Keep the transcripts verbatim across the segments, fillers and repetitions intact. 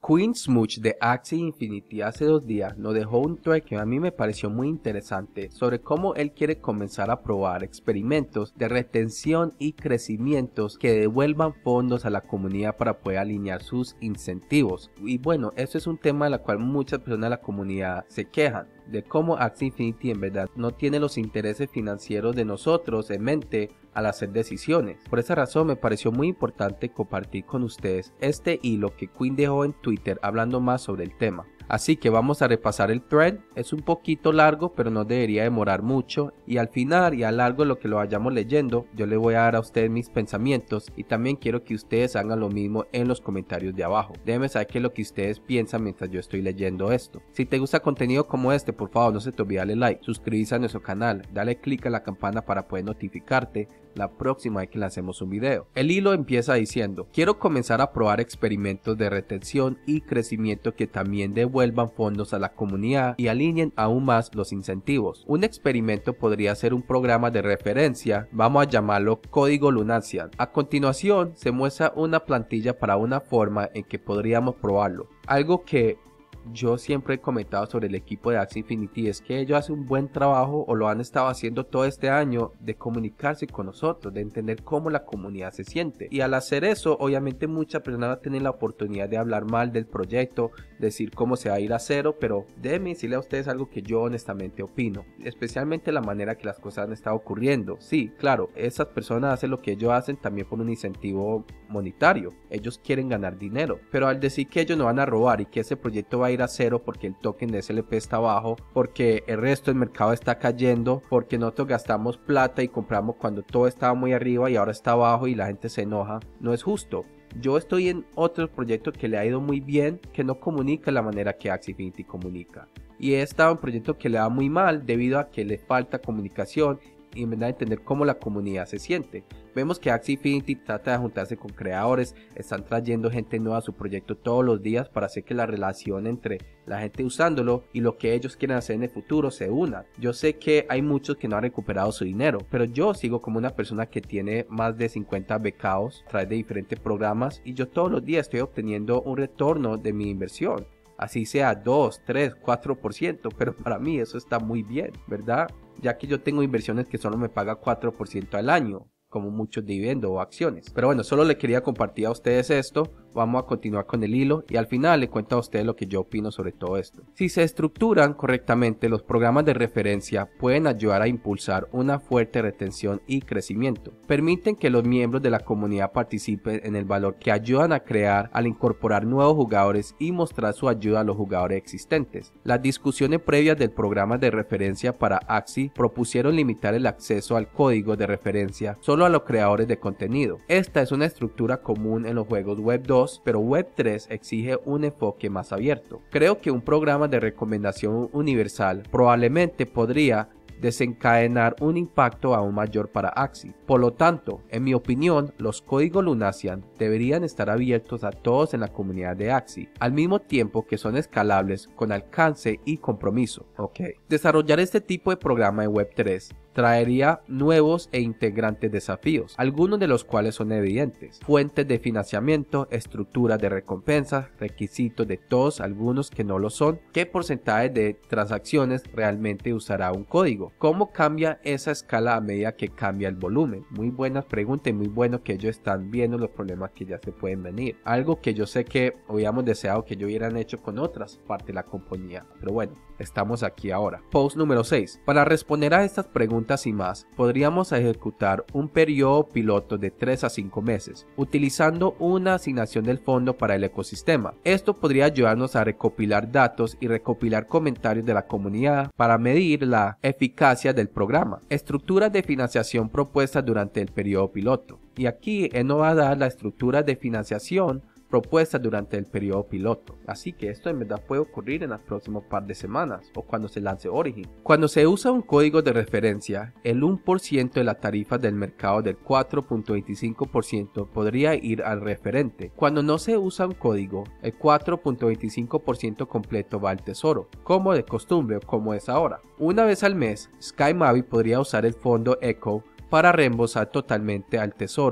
Queen Smooch de Axie Infinity hace dos días nos dejó un thread que a mí me pareció muy interesante sobre cómo él quiere comenzar a probar experimentos de retención y crecimientos que devuelvan fondos a la comunidad para poder alinear sus incentivos. Y bueno, eso es un tema del cual muchas personas de la comunidad se quejan, de cómo Axie Infinity en verdad no tiene los intereses financieros de nosotros en mente al hacer decisiones. Por esa razón me pareció muy importante compartir con ustedes este hilo que Queen dejó en Twitter hablando más sobre el tema. Así que vamos a repasar el thread. Es un poquito largo, pero no debería demorar mucho, y al final y a largo de lo que lo vayamos leyendo, yo le voy a dar a ustedes mis pensamientos y también quiero que ustedes hagan lo mismo en los comentarios de abajo. Déjenme saber qué es lo que ustedes piensan mientras yo estoy leyendo esto. Si te gusta contenido como este, por favor no se te olvide darle like, suscribirse a nuestro canal, dale click a la campana para poder notificarte la próxima vez que lancemos un video. El hilo empieza diciendo: quiero comenzar a probar experimentos de retención y crecimiento que también devuelvan fondos a la comunidad y alineen aún más los incentivos. Un experimento podría ser un programa de referencia, vamos a llamarlo Código Lunacian. A continuación se muestra una plantilla para una forma en que podríamos probarlo. Algo que yo siempre he comentado sobre el equipo de Axie Infinity es que ellos hacen un buen trabajo, o lo han estado haciendo todo este año, de comunicarse con nosotros, de entender cómo la comunidad se siente. Y al hacer eso, obviamente muchas personas van a tener la oportunidad de hablar mal del proyecto, decir cómo se va a ir a cero, pero déjenme decirle a ustedes algo que yo honestamente opino, especialmente la manera que las cosas han estado ocurriendo. Sí, claro, esas personas hacen lo que ellos hacen también por un incentivo monetario, ellos quieren ganar dinero, pero al decir que ellos no van a robar y que ese proyecto va a ir a cero porque el token de S L P está bajo, porque el resto del mercado está cayendo, porque nosotros gastamos plata y compramos cuando todo estaba muy arriba y ahora está abajo y la gente se enoja, no es justo. Yo estoy en otro proyecto que le ha ido muy bien, que no comunica de la manera que Axie Infinity comunica, y he estado en un proyecto que le va muy mal debido a que le falta comunicación y en verdad entender cómo la comunidad se siente. Vemos que Axie Infinity trata de juntarse con creadores, están trayendo gente nueva a su proyecto todos los días para hacer que la relación entre la gente usándolo y lo que ellos quieren hacer en el futuro se una. Yo sé que hay muchos que no han recuperado su dinero, pero yo sigo como una persona que tiene más de cincuenta becados a través de diferentes programas y yo todos los días estoy obteniendo un retorno de mi inversión. Así sea dos, tres, cuatro por ciento, pero para mí eso está muy bien, ¿verdad? Ya que yo tengo inversiones que solo me pagan cuatro por ciento al año, como muchos dividendos o acciones. Pero bueno, solo le quería compartir a ustedes esto. Vamos a continuar con el hilo y al final le cuento a ustedes lo que yo opino sobre todo esto. Si se estructuran correctamente, los programas de referencia pueden ayudar a impulsar una fuerte retención y crecimiento. Permiten que los miembros de la comunidad participen en el valor que ayudan a crear al incorporar nuevos jugadores y mostrar su ayuda a los jugadores existentes. Las discusiones previas del programa de referencia para Axie propusieron limitar el acceso al código de referencia solo a los creadores de contenido. Esta es una estructura común en los juegos web dos, pero web tres exige un enfoque más abierto. Creo que un programa de recomendación universal probablemente podría desencadenar un impacto aún mayor para Axie. Por lo tanto, en mi opinión, los códigos Lunacian deberían estar abiertos a todos en la comunidad de Axie, al mismo tiempo que son escalables con alcance y compromiso. Ok. Desarrollar este tipo de programa en web tres traería nuevos e integrantes desafíos, algunos de los cuales son evidentes: fuentes de financiamiento, estructuras de recompensas, requisitos de todos, algunos que no lo son, qué porcentaje de transacciones realmente usará un código, cómo cambia esa escala a medida que cambia el volumen. Muy buenas preguntas y muy bueno que ellos están viendo los problemas que ya se pueden venir, algo que yo sé que hubiéramos deseado que yo hubieran hecho con otras partes de la compañía, pero bueno, estamos aquí ahora. Post número seis. Para responder a estas preguntas y más, podríamos ejecutar un periodo piloto de tres a cinco meses, utilizando una asignación del fondo para el ecosistema. Esto podría ayudarnos a recopilar datos y recopilar comentarios de la comunidad para medir la eficacia del programa. Estructuras de financiación propuestas durante el periodo piloto. Y aquí él nos va a dar la estructura de financiación propuestas durante el periodo piloto, así que esto en verdad puede ocurrir en las próximas par de semanas o cuando se lance Origin. Cuando se usa un código de referencia, el uno por ciento de la tarifa del mercado del cuatro punto veinticinco por ciento podría ir al referente. Cuando no se usa un código, el cuatro punto veinticinco por ciento completo va al tesoro, como de costumbre o como es ahora. Una vez al mes, Sky Mavi podría usar el fondo Echo para reembolsar totalmente al tesoro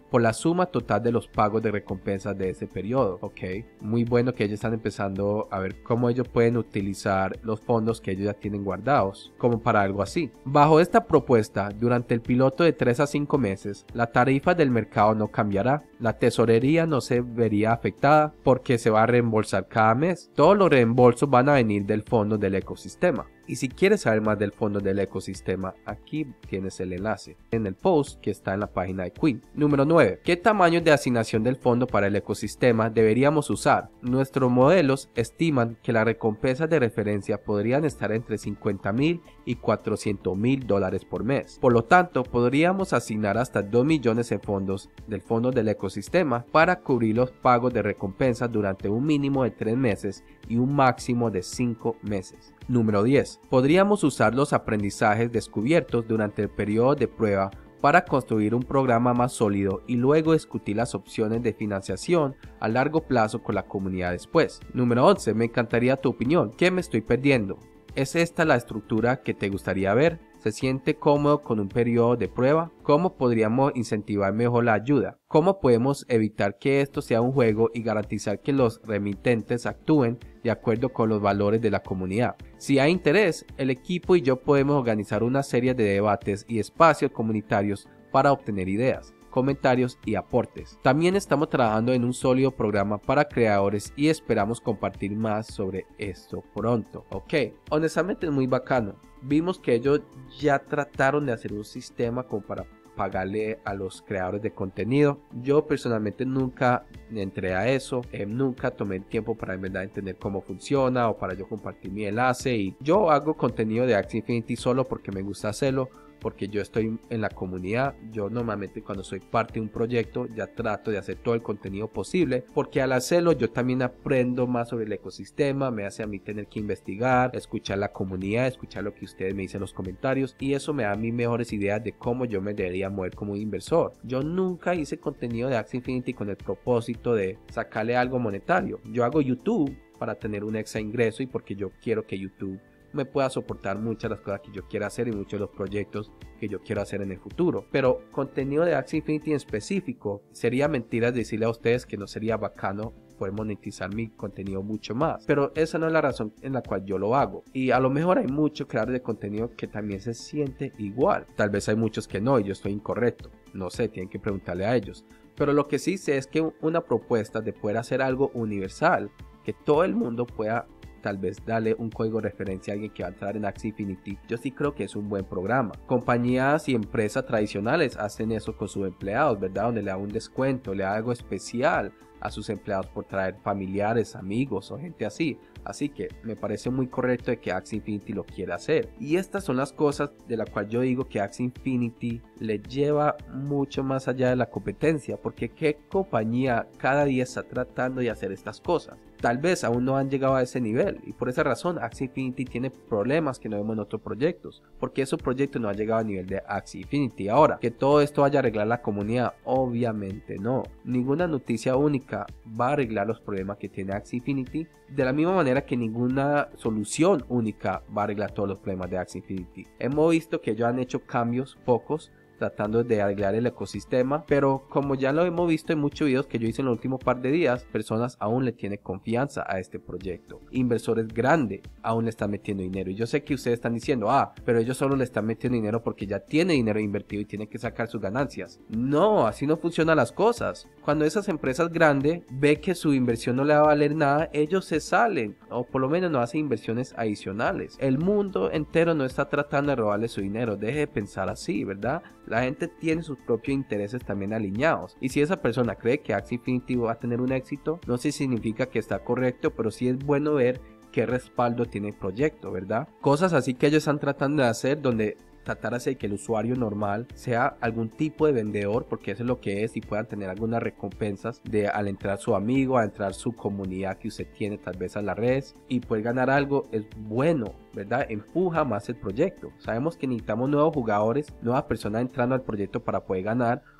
por la suma total de los pagos de recompensas de ese periodo. Ok, muy bueno que ellos están empezando a ver cómo ellos pueden utilizar los fondos que ellos ya tienen guardados, como para algo así. Bajo esta propuesta, durante el piloto de tres a cinco meses, la tarifa del mercado no cambiará. La tesorería no se vería afectada porque se va a reembolsar cada mes. Todos los reembolsos van a venir del fondo del ecosistema. Y si quieres saber más del fondo del ecosistema, aquí tienes el enlace en el post que está en la página de Queen. Número nueve. ¿Qué tamaño de asignación del fondo para el ecosistema deberíamos usar? Nuestros modelos estiman que las recompensas de referencia podrían estar entre cincuenta mil y cuatrocientos mil dólares por mes. Por lo tanto, podríamos asignar hasta dos millones en fondos del fondo del ecosistema para cubrir los pagos de recompensas durante un mínimo de tres meses y un máximo de cinco meses. Número diez. Podríamos usar los aprendizajes descubiertos durante el periodo de prueba para construir un programa más sólido y luego discutir las opciones de financiación a largo plazo con la comunidad después. Número once. Me encantaría tu opinión. ¿Qué me estoy perdiendo? ¿Es esta la estructura que te gustaría ver? ¿Se siente cómodo con un periodo de prueba? ¿Cómo podríamos incentivar mejor la ayuda? ¿Cómo podemos evitar que esto sea un juego y garantizar que los remitentes actúen de acuerdo con los valores de la comunidad? Si hay interés, el equipo y yo podemos organizar una serie de debates y espacios comunitarios para obtener ideas, comentarios y aportes. También estamos trabajando en un sólido programa para creadores y esperamos compartir más sobre esto pronto. Ok, honestamente es muy bacano. Vimos que ellos ya trataron de hacer un sistema como para pagarle a los creadores de contenido. Yo personalmente nunca entré a eso, eh, nunca tomé el tiempo para en verdad entender cómo funciona o para yo compartir mi enlace, y yo hago contenido de Axie Infinity solo porque me gusta hacerlo, porque yo estoy en la comunidad. Yo normalmente cuando soy parte de un proyecto ya trato de hacer todo el contenido posible, porque al hacerlo yo también aprendo más sobre el ecosistema, me hace a mí tener que investigar, escuchar la comunidad, escuchar lo que ustedes me dicen en los comentarios, y eso me da a mí mejores ideas de cómo yo me debería mover como inversor. Yo nunca hice contenido de Axie Infinity con el propósito de sacarle algo monetario. Yo hago YouTube para tener un extra ingreso y porque yo quiero que YouTube me pueda soportar muchas de las cosas que yo quiero hacer y muchos de los proyectos que yo quiero hacer en el futuro. Pero contenido de Axie Infinity en específico, sería mentira decirle a ustedes que no sería bacano poder monetizar mi contenido mucho más, pero esa no es la razón en la cual yo lo hago. Y a lo mejor hay muchos creadores de contenido que también se siente igual, tal vez hay muchos que no y yo estoy incorrecto, no sé, tienen que preguntarle a ellos. Pero lo que sí sé es que una propuesta de poder hacer algo universal, que todo el mundo pueda tal vez darle un código de referencia a alguien que va a entrar en Axie Infinity, yo sí creo que es un buen programa. Compañías y empresas tradicionales hacen eso con sus empleados, ¿verdad? Donde le da un descuento, le da algo especial a sus empleados por traer familiares, amigos o gente así. Así que me parece muy correcto de que Axie Infinity lo quiera hacer. Y estas son las cosas de las cuales yo digo que Axie Infinity le lleva mucho más allá de la competencia, porque qué compañía cada día está tratando de hacer estas cosas. Tal vez aún no han llegado a ese nivel, y por esa razón Axie Infinity tiene problemas que no vemos en otros proyectos, porque esos proyectos no han llegado a nivel de Axie Infinity. Ahora, que todo esto vaya a arreglar la comunidad, obviamente no. Ninguna noticia única va a arreglar los problemas que tiene Axie Infinity, de la misma manera que ninguna solución única va a arreglar todos los problemas de Axie Infinity. Hemos visto que ellos han hecho cambios, pocos, tratando de arreglar el ecosistema, pero como ya lo hemos visto en muchos videos que yo hice en los últimos par de días, personas aún le tienen confianza a este proyecto. Inversores grandes aún le están metiendo dinero, y yo sé que ustedes están diciendo, ah, pero ellos solo le están metiendo dinero porque ya tiene dinero invertido y tienen que sacar sus ganancias. No, así no funcionan las cosas. Cuando esas empresas grandes ve que su inversión no le va a valer nada, ellos se salen, o por lo menos no hacen inversiones adicionales. El mundo entero no está tratando de robarle su dinero, deje de pensar así, ¿verdad? La gente tiene sus propios intereses también alineados, y si esa persona cree que Axie Infinity va a tener un éxito, no sé si significa que está correcto, pero sí es bueno ver qué respaldo tiene el proyecto, ¿verdad? Cosas así que ellos están tratando de hacer, donde tratar de hacer que el usuario normal sea algún tipo de vendedor, porque eso es lo que es, y puedan tener algunas recompensas de al entrar su amigo, al entrar su comunidad que usted tiene tal vez a las redes, y poder ganar algo es bueno, ¿verdad? Empuja más el proyecto. Sabemos que necesitamos nuevos jugadores, nuevas personas entrando al proyecto para poder ganar,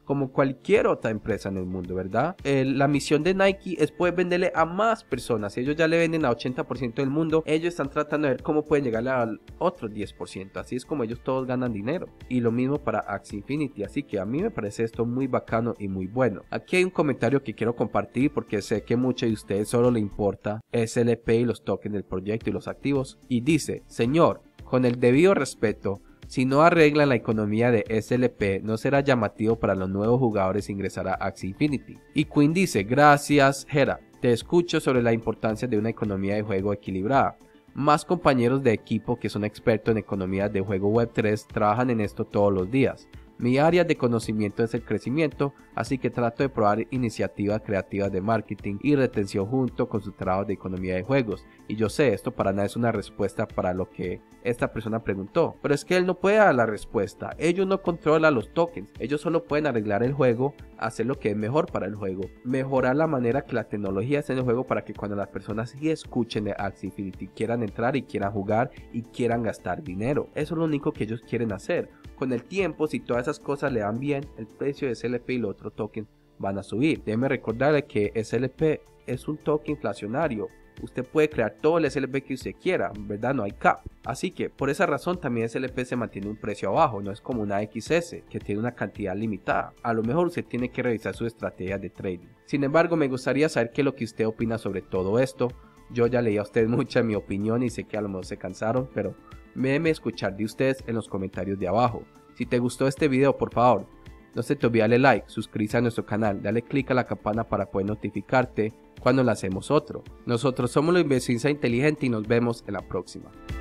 como cualquier otra empresa en el mundo, ¿verdad? Eh, la misión de Nike es poder venderle a más personas. Si ellos ya le venden a ochenta por ciento del mundo, ellos están tratando de ver cómo pueden llegarle al otro diez por ciento. Así es como ellos todos ganan dinero. Y lo mismo para Axie Infinity. Así que a mí me parece esto muy bacano y muy bueno. Aquí hay un comentario que quiero compartir porque sé que muchos de ustedes solo le importa S L P y los tokens del proyecto y los activos. Y dice: señor, con el debido respeto, si no arreglan la economía de S L P, no será llamativo para los nuevos jugadores ingresar a Axie Infinity. Y Quinn dice: gracias, Hera. Te escucho sobre la importancia de una economía de juego equilibrada. Más compañeros de equipo que son expertos en economías de juego web tres trabajan en esto todos los días. Mi área de conocimiento es el crecimiento, así que trato de probar iniciativas creativas de marketing y retención junto con su trabajo de economía de juegos. Y yo sé, esto para nada es una respuesta para lo que esta persona preguntó, pero es que él no puede dar la respuesta. Ellos no controlan los tokens, ellos solo pueden arreglar el juego, hacer lo que es mejor para el juego, mejorar la manera que la tecnología es en el juego para que cuando las personas sí escuchen de Axie Infinity quieran entrar y quieran jugar y quieran gastar dinero. Eso es lo único que ellos quieren hacer. Con el tiempo, si todas esas cosas le dan bien, el precio de S L P y los otros tokens van a subir. Déjeme recordarle que S L P es un token inflacionario. Usted puede crear todo el S L P que usted quiera, ¿verdad? No hay cap. Así que por esa razón también S L P se mantiene un precio abajo, no es como una X S que tiene una cantidad limitada. A lo mejor usted tiene que revisar su estrategia de trading. Sin embargo, me gustaría saber qué es lo que usted opina sobre todo esto. Yo ya leí a usted mucha mi opinión y sé que a lo mejor se cansaron, pero déjeme escuchar de ustedes en los comentarios de abajo. Si te gustó este video, por favor, no se te olvide darle like, suscribirse a nuestro canal, dale click a la campana para poder notificarte cuando lancemos otro. Nosotros somos la Inversionista Inteligente y nos vemos en la próxima.